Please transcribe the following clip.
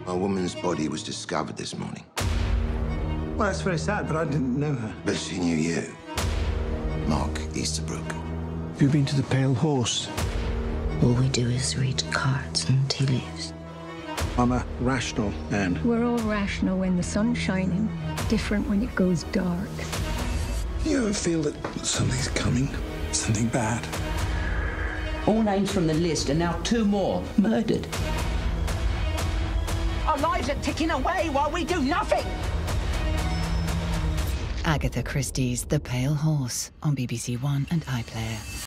A woman's body was discovered this morning. Well, that's very sad, but I didn't know her. But she knew you. Mark Easterbrook. Have you been to the Pale Horse? All we do is read cards and tea leaves. I'm a rational man. We're all rational when the sun's shining, different when it goes dark. You ever feel that something's coming? Something bad? All names from the list, and now 2 more murdered. Our lives are ticking away while we do nothing. Agatha Christie's The Pale Horse on BBC One and iPlayer.